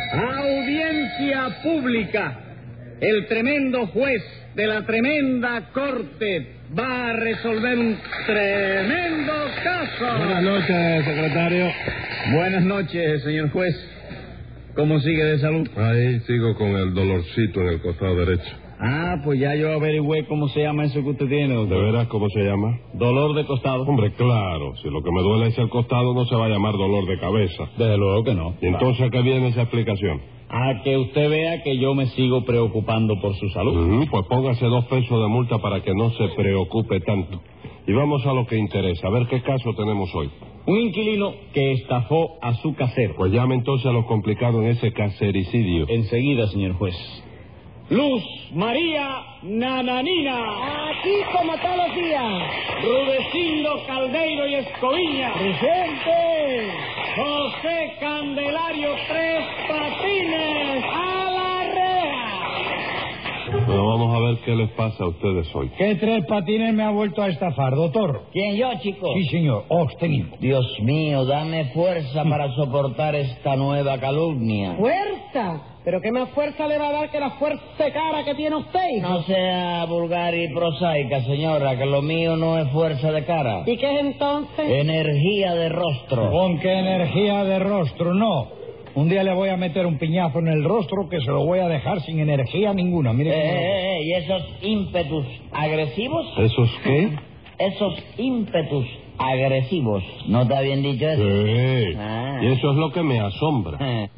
Audiencia pública. El tremendo juez de la tremenda corte va a resolver un tremendo caso. Buenas noches, secretario. Buenas noches, señor juez. ¿Cómo sigue de salud? Ahí sigo con el dolorcito en el costado derecho. Pues ya yo averigüé cómo se llama eso que usted tiene, doctor. ¿De veras cómo se llama? Dolor de costado. Hombre, claro, si lo que me duele es el costado no se va a llamar dolor de cabeza. Desde luego que no. ¿Y entonces a qué viene esa explicación? A que usted vea que yo me sigo preocupando por su salud. Pues póngase 2 pesos de multa para que no se preocupe tanto. Y vamos a lo que interesa, a ver qué caso tenemos hoy. Un inquilino que estafó a su casero. Pues llame entonces a lo complicado en ese casericidio. Enseguida, señor juez. Luz María Nananina. Aquí como todos los días. Rudecindo Caldeiro y Escoviña. Presente. José Candelario Tres Patines. A la reja. Bueno, vamos a ver qué les pasa a ustedes hoy. ¿Qué 3 patines me ha vuelto a estafar, doctor? ¿Quién, yo, chico? Sí, señor, usted mismo. Dios mío, dame fuerza para soportar esta nueva calumnia. ¿Fuerza? ¿Pero qué más fuerza le va a dar que la fuerte cara que tiene usted, hijo? No sea vulgar y prosaica, señora, que lo mío no es fuerza de cara. ¿Y qué es entonces? Energía de rostro. ¿Con qué energía de rostro? No. Un día le voy a meter un piñazo en el rostro que se lo voy a dejar sin energía ninguna. Mire. ¿Y esos ímpetus agresivos? ¿Esos qué? Esos ímpetus agresivos. ¿No está bien dicho eso? Sí. Ah. Y eso es lo que me asombra.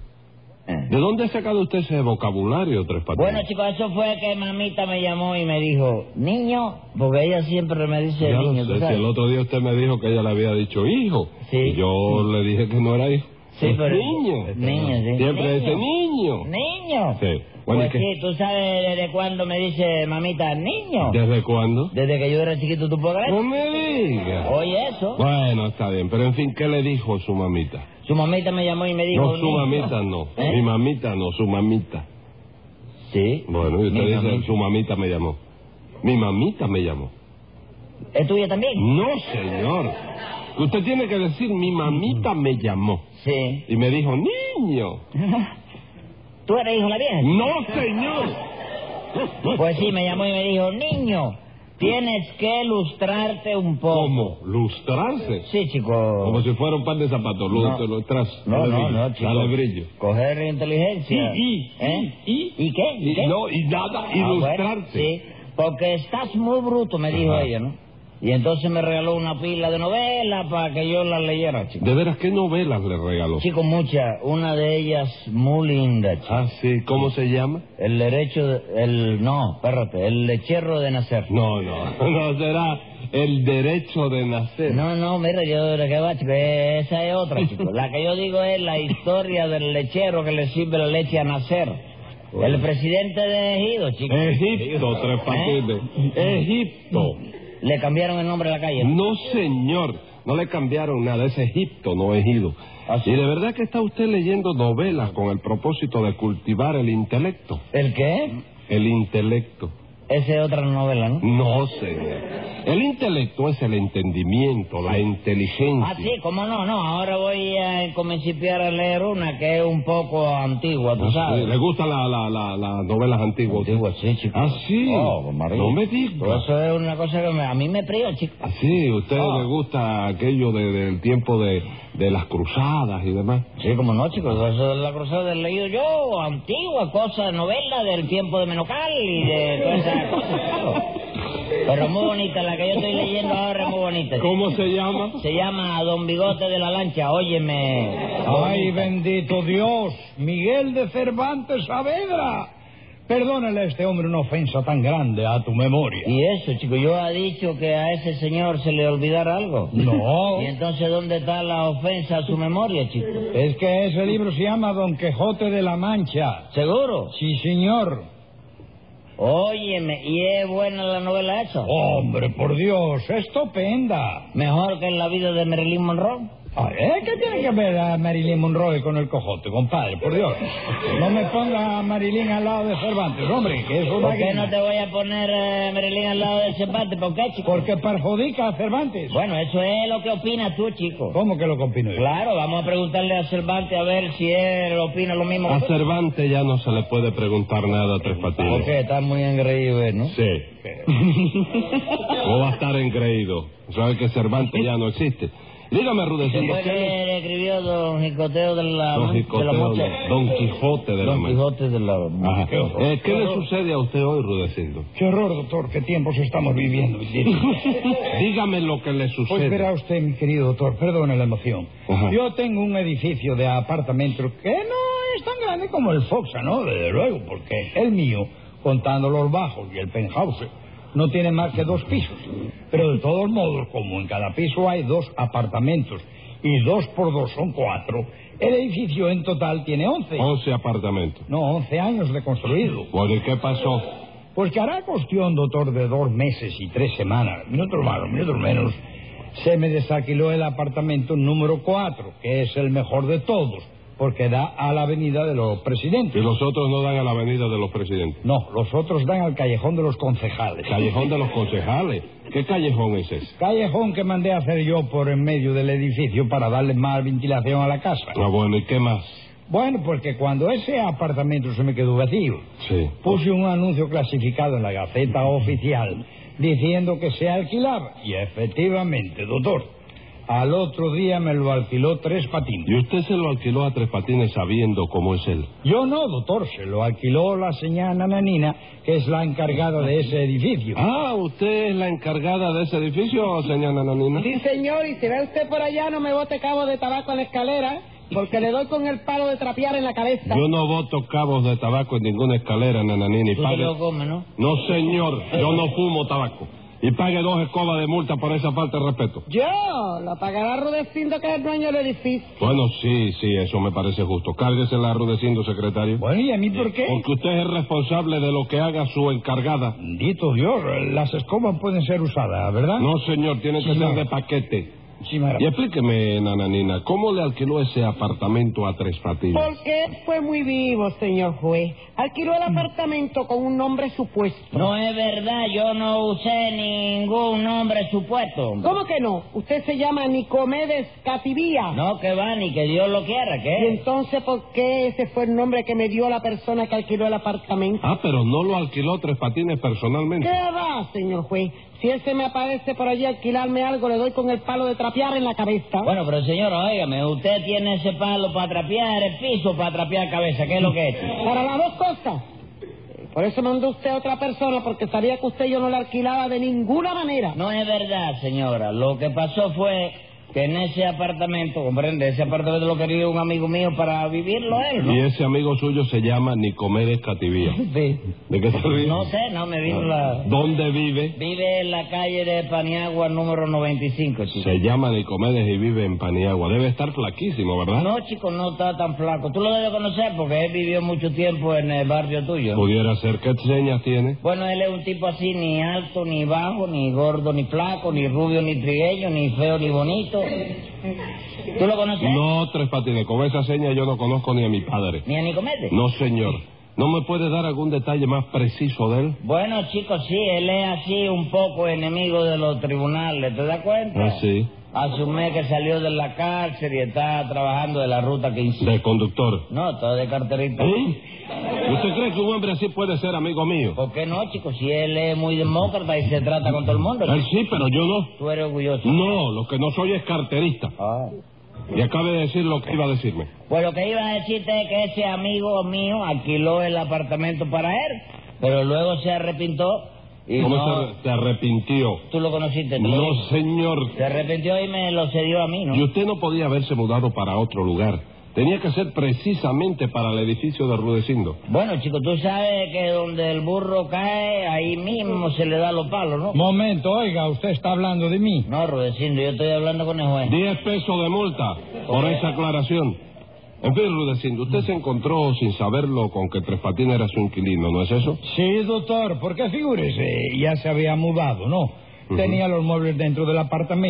¿De dónde ha sacado usted ese vocabulario, Tres Patines? Bueno, chicos, eso fue que mamita me llamó y me dijo, niño, porque ella siempre me dice Ya niño, lo ¿tú sé, sabes? si el otro día usted me dijo que ella le había dicho hijo. Sí. Y yo le dije que no era hijo. Sí, Es pero... niño. Niño, sí. Siempre dice niño. Niño. Sí. Bueno, Pues ¿y qué? sí, ¿tú sabes desde cuándo me dice mamita niño? ¿Desde cuándo? Desde que yo era chiquito, ¿tú puedes creer? No me diga. Oye, eso. Bueno, está bien, pero en fin, ¿qué le dijo su mamita? Su mamita me llamó y me dijo... No, su niño. mamita no. ¿Eh? Mi mamita no, su mamita. Sí. Bueno, y usted Mi dice, mamita. su mamita me llamó. Mi mamita me llamó. ¿Es tuya también? No, señor. Usted tiene que decir, mi mamita me llamó. Sí. Y me dijo, niño. ¿Tú eres hijo de la vieja? No, señor. Pues sí, me llamó y me dijo, niño, tienes que lustrarte un poco. ¿Cómo? ¿Lustrarse? Sí, chico. Como si fuera un par de zapatos. Lustras. No, Dale no, brillo, no, chico. Dale brillo. Coger inteligencia. ¿Y qué? ¿Y qué? No, y nada, Ah, bueno, ilustrarse. sí, porque estás muy bruto, me dijo Ajá. ella, ¿no? Y entonces me regaló una pila de novelas para que yo las leyera, chico. ¿De veras qué novelas le regaló? Chico, muchas. Una de ellas muy linda, chico. Ah, sí. ¿Cómo se llama? El derecho No, espérate, el lecherro de nacer. No, no será el derecho de nacer. No, mira, yo de qué va, chico, esa es otra, chico. La que yo digo es la historia del lechero que le sirve la leche a nacer. Bueno. El presidente de Ejido, chico. Egipto, Tres Patines. Egipto. Le cambiaron el nombre a la calle. No, señor. No le cambiaron nada. Es Egipto, no Ejido. ¿Ah, sí? Y de verdad que está usted leyendo novelas con el propósito de cultivar el intelecto. ¿El qué? El intelecto. Esa es otra novela, ¿no? No, señor. El intelecto es el entendimiento, la inteligencia. Ah, sí, cómo no. Ahora voy a comenzar a leer una que es un poco antigua, tú Ah, sabes. sí. ¿Le gustan las novelas antiguas? Antigua, sí, chico. Ah, sí. Oh, María. No me Pero diga. eso es una cosa que a mí me priva, chico. Ah, sí, ¿a usted le gusta aquello del tiempo de las cruzadas y demás? Sí, como no, chicos, eso de la cruzada he leído yo, antigua cosa, novela del tiempo de Menocal y de todas esas cosas, claro. Pero muy bonita, la que yo estoy leyendo ahora es muy bonita. chico. ¿Cómo se llama? Se llama Don Bigote de la Lancha, óyeme. Ay, bendito Dios. Miguel de Cervantes Saavedra. Perdónale a este hombre una ofensa tan grande a tu memoria. Y eso, chico, yo ha dicho que a ese señor se le olvidara algo. No. ¿Y entonces dónde está la ofensa a su memoria, chico? Es que ese libro se llama Don Quijote de la Mancha. ¿Seguro? Sí, señor. Óyeme, ¿y es buena la novela esa? Hombre, por Dios, estupenda. ¿Mejor que en la vida de Marilyn Monroe? ¿Qué tiene que ver a Marilyn Monroe con el cojote, compadre? Por Dios. No me ponga a Marilyn al lado de Cervantes, hombre, que eso ¿Por qué no te voy a poner Marilyn al lado de Cervantes? ¿Por qué, chico? Porque perjudica a Cervantes. Bueno, eso es lo que opinas tú, chico. ¿Cómo que lo opino yo? Claro, vamos a preguntarle a Cervantes a ver si él opina lo mismo. A Cervantes ya no se le puede preguntar nada a Tres Patines. ¿Por qué? Está muy engreído, ¿no? Sí. ¿Cómo va a estar engreído? ¿Sabe que Cervantes ya no existe? Dígame, Rudecindo. ¿Qué le escribió Don Jicoteo de la... Don Jicoteo, Don Quijote de la Don Quijote de la... Ajá. ¿Qué le sucede a usted hoy, Rudecindo? Qué horror, doctor, qué tiempos estamos viviendo. Dígame lo que le sucede. Pues verá usted, mi querido doctor, perdone la emoción. Ajá. Yo tengo un edificio de apartamentos que no es tan grande como el Foxa, ¿no? Desde luego, porque el mío, contando los bajos y el penthouse, no tiene más que 2 pisos. Pero de todos modos, como en cada piso hay 2 apartamentos y 2 por 2 son 4, el edificio en total tiene 11. 11 apartamentos. No, 11 años de construido. Bueno, ¿y qué pasó? Pues que hará cuestión, doctor, de 2 meses y 3 semanas, minutos más, minutos menos, se me desalquiló el apartamento número 4, que es el mejor de todos, porque da a la avenida de los presidentes. Y los otros no dan a la avenida de los presidentes. No, los otros dan al callejón de los concejales. Callejón de los concejales. ¿Qué callejón es ese? Callejón que mandé a hacer yo por en medio del edificio para darle más ventilación a la casa. Ah, bueno, ¿y qué más? Bueno, porque cuando ese apartamento se me quedó vacío, Sí. puse un anuncio clasificado en la Gaceta Oficial diciendo que se alquilaba. Y efectivamente, doctor, al otro día me lo alquiló Tres Patines. ¿Y usted se lo alquiló a Tres Patines sabiendo cómo es él? Yo no, doctor, se lo alquiló la señora Nananina, que es la encargada de ese edificio. Ah, ¿usted es la encargada de ese edificio, señora Nananina? Sí, señor, y si ve usted por allá, no me bote cabo de tabaco en la escalera, porque le doy con el palo de trapear en la cabeza. Yo no boto cabos de tabaco en ninguna escalera, Nananina. Y Tú te lo comes, ¿no? No, señor, yo no fumo tabaco. Y pague 2 escobas de multa por esa falta de respeto. Yo, lo pagará Rudecindo, que es el dueño del edificio. Bueno, sí, eso me parece justo. Cárguesela, Rudecindo, secretario. Bueno, ¿y a mí por qué? Porque usted es responsable de lo que haga su encargada. Bendito Dios, las escobas pueden ser usadas, ¿verdad? No, señor, tiene que Sí, ser no. de paquete. Sí, madre. Y explíqueme, Nananina, ¿cómo le alquiló ese apartamento a Tres Patines? Porque fue muy vivo, señor juez. Alquiló el apartamento con un nombre supuesto. No es verdad, yo no usé ningún nombre supuesto. ¿Cómo que no? Usted se llama Nicomedes Cativía. No, que va, ni que Dios lo quiera, ¿Y ¿qué? entonces por qué ese fue el nombre que me dio la persona que alquiló el apartamento? Ah, pero no lo alquiló Tres Patines personalmente. ¿Qué va, señor juez? Si él se me aparece por allí a alquilarme algo, le doy con el palo de trapear en la cabeza. Bueno, pero señor, óigame, usted tiene ese palo para trapear el piso, para trapear cabeza, ¿qué es lo que es? Para las 2 cosas. Por eso mandó usted a otra persona, porque sabía que usted yo no le alquilaba de ninguna manera. No es verdad, señora. Lo que pasó fue que en ese apartamento, comprende, ese apartamento lo quería un amigo mío para vivirlo él, ¿no? Y ese amigo suyo se llama Nicomedes Cativía. Sí. ¿De qué se ríe? No sé, no me vino la... ¿Dónde vive? Vive en la calle de Paniagua número 95, chico. Se llama Nicomedes y vive en Paniagua. Debe estar flaquísimo, ¿verdad? No, chico, no está tan flaco. Tú lo debes conocer porque él vivió mucho tiempo en el barrio tuyo. Pudiera ser. ¿Qué señas tiene? Bueno, él es un tipo así, ni alto, ni bajo, ni gordo, ni flaco, ni rubio, ni trigueño, ni feo, ni bonito. ¿Tú lo conoces? No, Tres Patines. Con esa seña yo no conozco ni a mi padre. ¿Ni a Nicomedes? No, señor. ¿No me puede dar algún detalle más preciso de él? Bueno, chicos, sí, él es así un poco enemigo de los tribunales, ¿te das cuenta? Ah, sí. Hace un mes que salió de la cárcel y está trabajando de la ruta 15. De conductor. No, todo de carterita. ¿Eh? ¿Usted cree que un hombre así puede ser amigo mío? ¿Por qué no, chicos? Si él es muy demócrata y se trata con todo el mundo. Él sí, pero yo no. Tú eres orgulloso. No, lo que no soy es carterista. Ah. Y acabe de decir lo que iba a decirme. Pues lo que iba a decirte es que ese amigo mío alquiló el apartamento para él, pero luego se arrepintó y ¿Cómo no... se arrepintió? ¿Tú lo conociste? ¿Te lo No, dijo? señor. Se arrepintió y me lo cedió a mí, ¿no? Y usted no podía haberse mudado para otro lugar. Tenía que ser precisamente para el edificio de Rudecindo. Bueno, chico, tú sabes que donde el burro cae, ahí mismo se le da los palos, ¿no? Momento, oiga, usted está hablando de mí. No, Rudecindo, yo estoy hablando con el juez. 10 pesos de multa por esa aclaración. En fin, Rudecindo, usted se encontró sin saberlo con que Tres Patines era su inquilino, ¿no es eso? Sí, doctor, porque figúrese, ya se había mudado, ¿no? Tenía los muebles dentro del apartamento.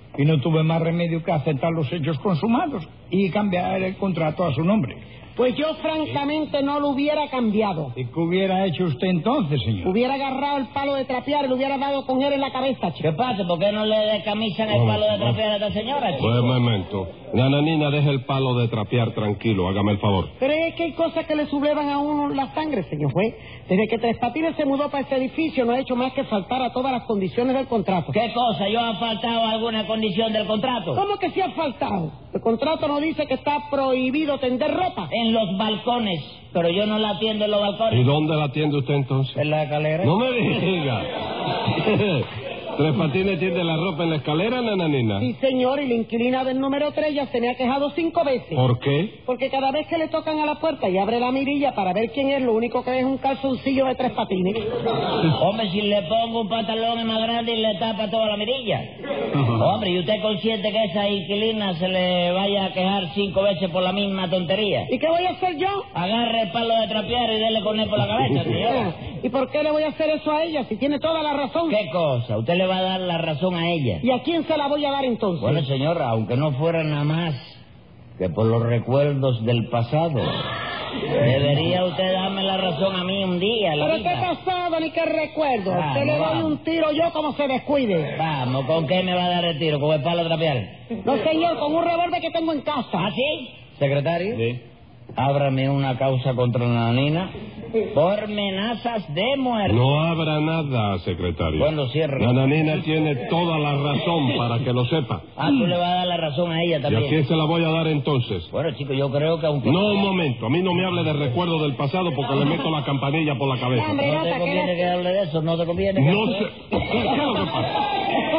y no tuve más remedio que aceptar los hechos consumados y cambiar el contrato a su nombre. Pues yo francamente no lo hubiera cambiado. ¿Y qué hubiera hecho usted entonces, señor? Hubiera agarrado el palo de trapear y le hubiera dado con él en la cabeza, chico. ¿Qué pasa? ¿Por qué no le descamisan el palo de trapear a esta señora, chico? Pues un momento. Nananina, deje el palo de trapear tranquilo, hágame el favor. Pero es que hay cosas que le sublevan a uno la sangre, señor juez. Desde que Tres Patines se mudó para este edificio no ha hecho más que faltar a todas las condiciones del contrato. ¿Qué cosa? ¿Yo ha faltado alguna condición del contrato? ¿Cómo que sí ha faltado? El contrato no dice que está prohibido tender ropa. En los balcones, pero yo no la atiendo en los ¿Y balcones. dónde la atiende usted entonces? ¿En la escalera? No me diga. ¿Tres Patines tiende la ropa en la escalera, Nananina? Sí, señor, y la inquilina del número 3 ya se me ha quejado 5 veces. ¿Por qué? Porque cada vez que le tocan a la puerta y abre la mirilla para ver quién es, lo único que ve es un calzoncillo de Tres Patines. Hombre, si le pongo un pantalón más grande y le tapa toda la mirilla. Hombre, ¿y usted es consciente que esa inquilina se le vaya a quejar 5 veces por la misma tontería? ¿Y qué voy a hacer yo? Agarre el palo de trapear y dele con él por la cabeza, señora. ¿Y por qué le voy a hacer eso a ella si tiene toda la razón? ¿Qué cosa? Usted le va a dar la razón a ella. ¿Y a quién se la voy a dar entonces? Bueno, señora, aunque no fuera nada más que por los recuerdos del pasado, debería usted darme la razón a mí un día, la ¿Pero vida. qué pasado ni qué recuerdo? Ah, Usted le no, doy vamos. un tiro yo como se descuide. Vamos, ¿con qué me va a dar el tiro? ¿Con el palo de trapear? No, señor, con un revólver que tengo en casa. ¿Ah, sí? ¿Secretario? Sí. Ábrame una causa contra la Nananina por amenazas de muerte. No habrá nada, secretario. Bueno, cierre. Nananina tiene toda la razón, para que lo sepa. Ah, tú le vas a dar la razón a ella ¿Y a también. quién se la voy a dar entonces? Bueno, chico, yo creo que aunque... No, un momento. A mí no me hable de recuerdo del pasado porque le meto la campanilla por la cabeza. Hombre, No te Nata, conviene que hable de eso, no te conviene que No hable de sé. eso. ¿Qué es lo que pasa?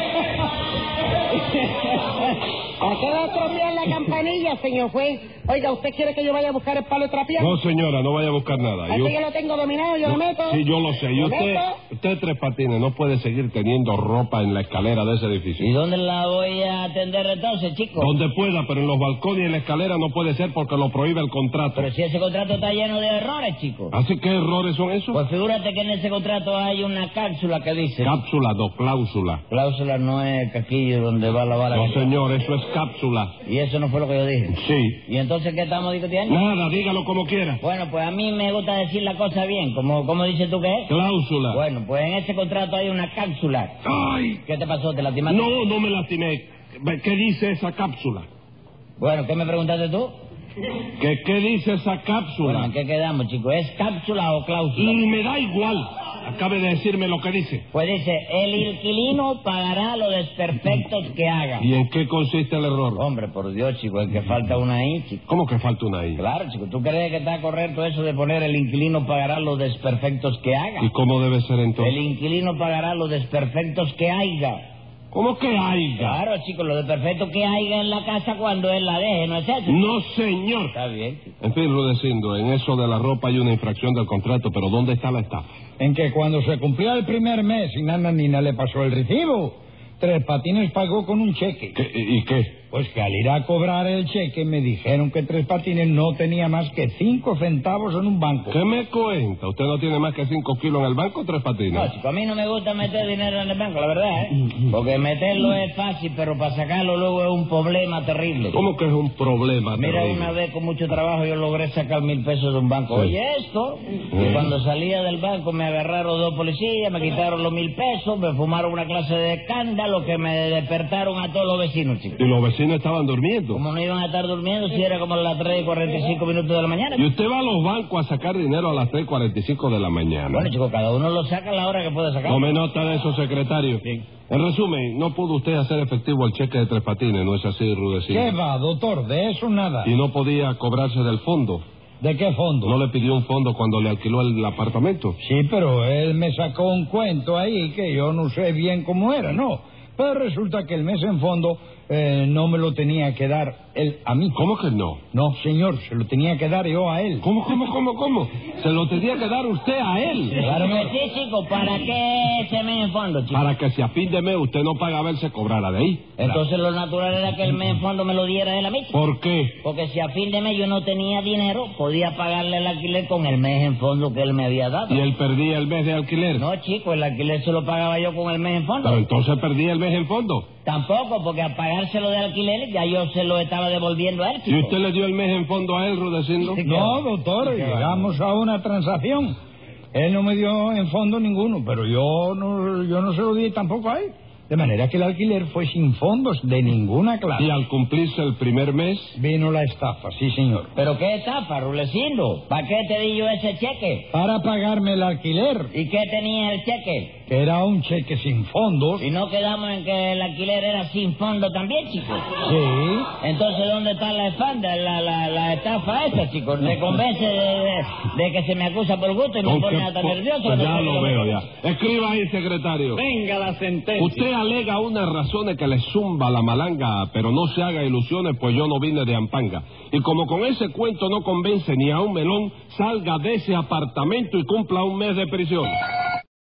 ¿A qué va a tropear la campanilla, señor juez? Oiga, ¿usted quiere que yo vaya a buscar el palo de trapear? No, señora, no vaya a buscar nada. Así que lo tengo dominado, yo lo meto. Sí, yo lo sé. Y ¿Lo usted, meto? Tres Patines, no puede seguir teniendo ropa en la escalera de ese edificio. ¿Y dónde la voy a atender entonces, chico? Donde pueda, pero en los balcones y en la escalera no puede ser porque lo prohíbe el contrato. Pero si ese contrato está lleno de errores, chico. ¿Así qué errores son esos? Pues figúrate que en ese contrato hay una cápsula que dice... Cápsula, no cláusula. Cláusula no es caquillo donde va la bala. No, señor, eso es cápsula. Y eso no fue lo que yo dije. Sí. ¿Y entonces qué estamos discutiendo? Nada, dígalo como quiera. Bueno, pues a mí me gusta decir la cosa bien. ¿Cómo dices tú que es? Cláusula. Bueno, pues en ese contrato hay una cápsula. ¡Ay! ¿Qué te pasó? ¿Te lastimaste? No, no me lastimé. ¿Qué dice esa cápsula? Bueno, ¿qué me preguntaste tú? ¿Qué dice esa Bueno, cápsula? ¿en qué quedamos, chico? ¿Es cápsula o cláusula? Y me da igual. Acabe de decirme lo que dice. Pues dice, el inquilino pagará los desperfectos que haga. ¿Y en qué consiste el error? Hombre, por Dios, chico, es que falta una I, chico. ¿Cómo que falta una I? Claro, chico, ¿tú crees que está correcto eso de poner el inquilino pagará los desperfectos que haga? ¿Y cómo debe ser entonces? El inquilino pagará los desperfectos que haya. ¿Cómo que haya? Claro, chico, los desperfectos que haya en la casa cuando él la deje, ¿no es eso? No, señor. Está bien, chico. En fin, Rudecindo, en eso de la ropa hay una infracción del contrato, pero ¿dónde está la estafa? En que cuando se cumplió el primer mes y Nananina le pasó el recibo, Tres Patines pagó con un cheque. ¿Y qué? Pues que al ir a cobrar el cheque me dijeron que Tres Patines no tenía más que 5 centavos en un banco. ¿Qué me cuenta? ¿Usted no tiene más que 5 kilos en el banco, Tres Patines? No, chico, a mí no me gusta meter dinero en el banco, la verdad, ¿eh? Porque meterlo es fácil, pero para sacarlo luego es un problema terrible. ¿Cómo que es un problema Mira, terrible? una vez con mucho trabajo yo logré sacar 1,000 pesos de un banco. Sí. Oye, esto. Y cuando salía del banco me agarraron 2 policías, me quitaron los 1,000 pesos, me fumaron una clase de escándalo que me despertaron a todos los vecinos, chicos. Y los vecinos estaban durmiendo. ¿Cómo no iban a estar durmiendo si era como las 3:45 de la mañana? Y usted va a los bancos a sacar dinero a las 3:45 de la mañana. Bueno, chicos, cada uno lo saca a la hora que puede sacar. Tome nota de eso, secretario. Sí. En resumen, no pudo usted hacer efectivo el cheque de Tres Patines, ¿no es así, Rudecindo? ¿Qué va, doctor? De eso nada. Y no podía cobrarse del fondo. ¿De qué fondo? ¿No le pidió un fondo cuando le alquiló el apartamento? Sí, pero él me sacó un cuento ahí que yo no sé bien cómo era, ¿no? Pero resulta que el mes en fondo no me lo tenía que dar él a mí. ¿Cómo que no? No, señor, se lo tenía que dar yo a él. ¿Cómo? Se lo tenía que dar usted a él. Claro que sí, chicos. ¿Para qué ese mes en fondo, chicos? Para que si a fin de mes usted no paga, a ver, se cobrara de ahí. Entonces lo natural era que el mes en fondo me lo diera él a mí, chico. ¿Por qué? Porque si a fin de mes yo no tenía dinero, podía pagarle el alquiler con el mes en fondo que él me había dado. ¿Y él perdía el mes de alquiler? No, chico, el alquiler se lo pagaba yo con el mes en fondo. Pero entonces perdía el mes en fondo. Tampoco, porque al pagárselo de alquiler ya yo se lo estaba devolviendo a él, ¿Y chico. usted le dio el mes en fondo a él, Rudecindo? Sí, No, doctor, llegamos a una transacción. Él no me dio en fondo ninguno, pero yo no se lo di tampoco a él. De manera que el alquiler fue sin fondos de ninguna clase. Y al cumplirse el primer mes, Vino la estafa, sí, señor. ¿Pero qué estafa, Rulecindo? ¿Para qué te di yo ese cheque? Para pagarme el alquiler, ¿Y qué tenía el cheque? que era un cheque sin fondos. Y no quedamos en que el alquiler era sin fondo también, chico. Sí. Entonces, ¿dónde está la espalda, la estafa esa, chico? Me convence de que se me acusa por gusto y me pone hasta nervioso. Pues ya lo veo, ya. Escriba ahí, secretario. Venga la sentencia. Usted alega unas razones que le zumba la malanga, pero no se haga ilusiones, pues yo no vine de Ampanga. Y como con ese cuento no convence ni a un melón, salga de ese apartamento y cumpla un mes de prisión.